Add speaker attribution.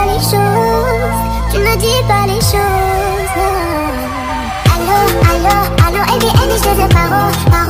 Speaker 1: Les choses, tu ne dis pas les choses. Allô, allô, allô, et bien, je te parle.